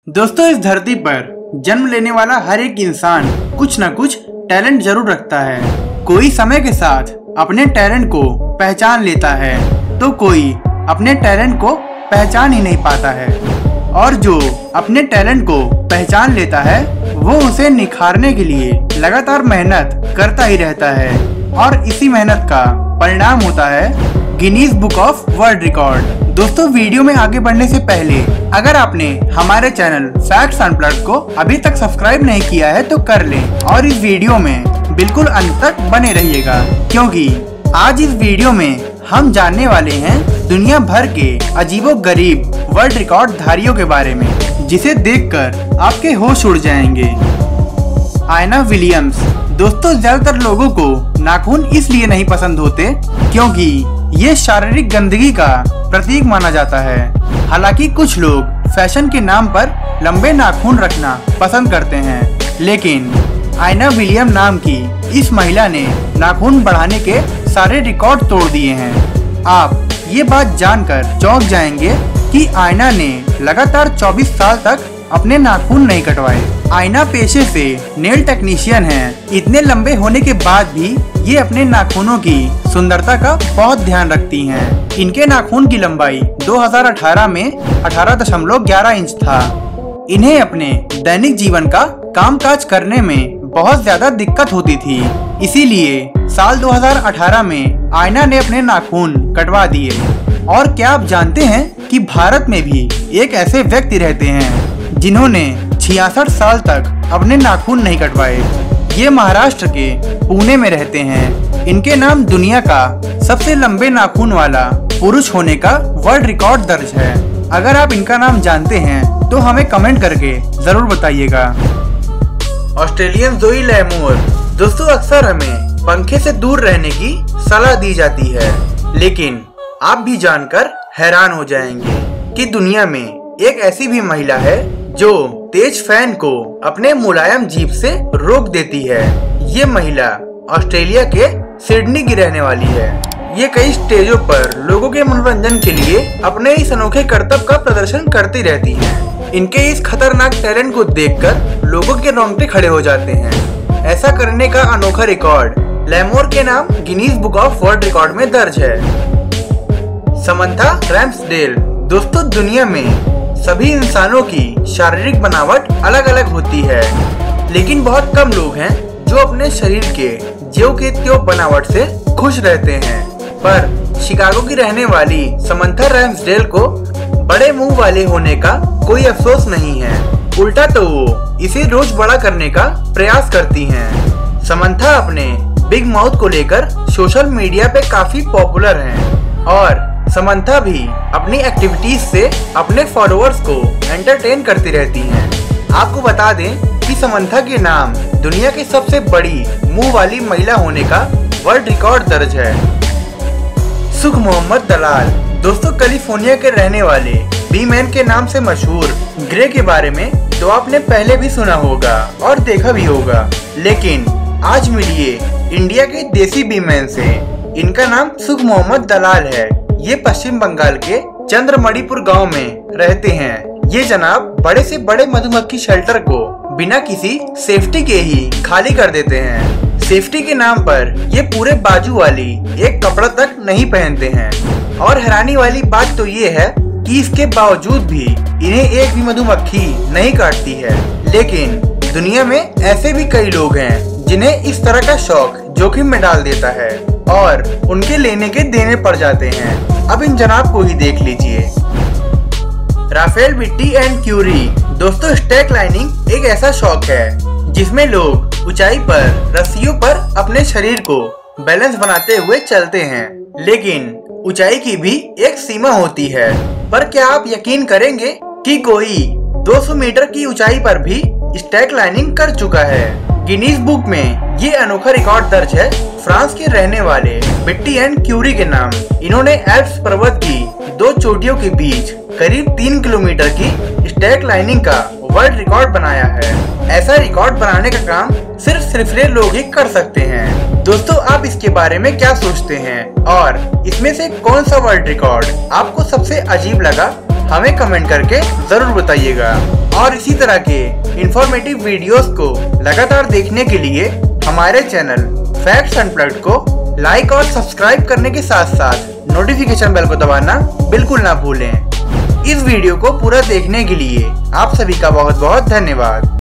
दोस्तों, इस धरती पर जन्म लेने वाला हर एक इंसान कुछ न कुछ टैलेंट जरूर रखता है। कोई समय के साथ अपने टैलेंट को पहचान लेता है तो कोई अपने टैलेंट को पहचान ही नहीं पाता है, और जो अपने टैलेंट को पहचान लेता है वो उसे निखारने के लिए लगातार मेहनत करता ही रहता है, और इसी मेहनत का परिणाम होता है Guinness book of world record. दोस्तों, वीडियो में आगे बढ़ने से पहले अगर आपने हमारे चैनल फैक्ट्स अनप्लग्ड को अभी तक सब्सक्राइब नहीं किया है तो कर लें, और इस वीडियो में बिल्कुल अंत तक बने रहिएगा, क्योंकि आज इस वीडियो में हम जानने वाले हैं दुनिया भर के अजीबोगरीब वर्ल्ड रिकॉर्ड धारियों के बारे में, जिसे देखकर आपके होश उड़ जाएंगे। आयना विलियम्स। दोस्तों, ज्यादातर लोगों को नाखून इसलिए नहीं पसंद होते क्योंकि ये शारीरिक गंदगी का प्रतीक माना जाता है। हालांकि कुछ लोग फैशन के नाम पर लंबे नाखून रखना पसंद करते हैं, लेकिन आयना विलियम नाम की इस महिला ने नाखून बढ़ाने के सारे रिकॉर्ड तोड़ दिए हैं। आप ये बात जानकर चौंक जाएंगे कि आयना ने लगातार 24 साल तक अपने नाखून नहीं कटवाए। आयना पेशे से नेल टेक्नीशियन हैं। इतने लंबे होने के बाद भी ये अपने नाखूनों की सुंदरता का बहुत ध्यान रखती हैं। इनके नाखून की लंबाई 2018 में 18.11 इंच था। इन्हें अपने दैनिक जीवन का कामकाज करने में बहुत ज्यादा दिक्कत होती थी, इसीलिए साल 2018 में आयना ने अपने नाखून कटवा दिए। और क्या आप जानते हैं कि भारत में भी एक ऐसे व्यक्ति रहते हैं जिन्होंने 66 साल तक अपने नाखून नहीं कटवाए। ये महाराष्ट्र के पुणे में रहते हैं। इनके नाम दुनिया का सबसे लंबे नाखून वाला पुरुष होने का वर्ल्ड रिकॉर्ड दर्ज है। अगर आप इनका नाम जानते हैं तो हमें कमेंट करके जरूर बताइएगा। ऑस्ट्रेलियन जोई लैमोर। दोस्तों, अक्सर हमें पंखे से दूर रहने की सलाह दी जाती है, लेकिन आप भी जानकर हैरान हो जाएंगे कि दुनिया में एक ऐसी भी महिला है जो तेज फैन को अपने मुलायम जीभ से रोक देती है। ये महिला ऑस्ट्रेलिया के सिडनी की रहने वाली है। ये कई स्टेजों पर लोगों के मनोरंजन के लिए अपने इस अनोखे करतब का प्रदर्शन करती रहती हैं। इनके इस खतरनाक टैलेंट को देखकर लोगों के रोंगटे खड़े हो जाते हैं। ऐसा करने का अनोखा रिकॉर्ड लैमोर के नाम Guinness book of world record में दर्ज है। Samantha Ramsdell. दोस्तों, दुनिया में सभी इंसानों की शारीरिक बनावट अलग अलग होती है, लेकिन बहुत कम लोग हैं जो अपने शरीर के ज्यों के त्यों बनावट से खुश रहते हैं। पर शिकागो की रहने वाली समंथा रैम्सडेल को बड़े मुंह वाले होने का कोई अफसोस नहीं है। उल्टा तो वो इसे रोज बड़ा करने का प्रयास करती हैं। समंथा अपने बिग माउथ को लेकर सोशल मीडिया पे काफी पॉपुलर हैं, और समंथा भी अपनी एक्टिविटीज से अपने फॉलोअर्स को एंटरटेन करती रहती हैं। आपको बता दें कि समंथा के नाम दुनिया की सबसे बड़ी मुंह वाली महिला होने का वर्ल्ड रिकॉर्ड दर्ज है। सुख मोहम्मद दलाल। दोस्तों, कैलिफोर्निया के रहने वाले बी मैन के नाम से मशहूर ग्रे के बारे में तो आपने पहले भी सुना होगा और देखा भी होगा, लेकिन आज मिलिए इंडिया के देसी बी मैन से। इनका नाम सुख मोहम्मद दलाल है। ये पश्चिम बंगाल के चंद्रमणिपुर गांव में रहते हैं। ये जनाब बड़े से बड़े मधुमक्खी शेल्टर को बिना किसी सेफ्टी के ही खाली कर देते हैं। सेफ्टी के नाम पर ये पूरे बाजू वाली एक कपड़ा तक नहीं पहनते हैं, और हैरानी वाली बात तो ये है कि इसके बावजूद भी इन्हें एक भी मधुमक्खी नहीं काटती है। लेकिन दुनिया में ऐसे भी कई लोग हैं जिन्हें इस तरह का शौक जोखिम में डाल देता है और उनके लेने के देने पड़ जाते हैं। अब इन जनाब को ही देख लीजिए। राफेल बिट्टी एंड क्यूरी। दोस्तों, स्टैक लाइनिंग एक ऐसा शौक है जिसमें लोग ऊंचाई पर रस्सियों पर अपने शरीर को बैलेंस बनाते हुए चलते हैं, लेकिन ऊंचाई की भी एक सीमा होती है। पर क्या आप यकीन करेंगे कि कोई 200 मीटर की ऊंचाई पर भी स्टैक लाइनिंग कर चुका है। गिनीज बुक में ये अनोखा रिकॉर्ड दर्ज है फ्रांस के रहने वाले बिट्टी एंड क्यूरी के नाम। इन्होंने एल्प्स पर्वत की दो चोटियों के बीच करीब 3 किलोमीटर की स्टैक लाइनिंग का वर्ल्ड रिकॉर्ड बनाया है। ऐसा रिकॉर्ड बनाने का काम सिर्फ सिरफिरे लोग ही कर सकते हैं। दोस्तों, आप इसके बारे में क्या सोचते हैं, और इसमें से कौन सा वर्ल्ड रिकॉर्ड आपको सबसे अजीब लगा, हमें कमेंट करके जरूर बताइएगा। और इसी तरह के इंफॉर्मेटिव वीडियोस को लगातार देखने के लिए हमारे चैनल फैक्ट्स अनप्लग्ड को लाइक और सब्सक्राइब करने के साथ साथ नोटिफिकेशन बेल को दबाना बिल्कुल ना भूलें। इस वीडियो को पूरा देखने के लिए आप सभी का बहुत बहुत धन्यवाद।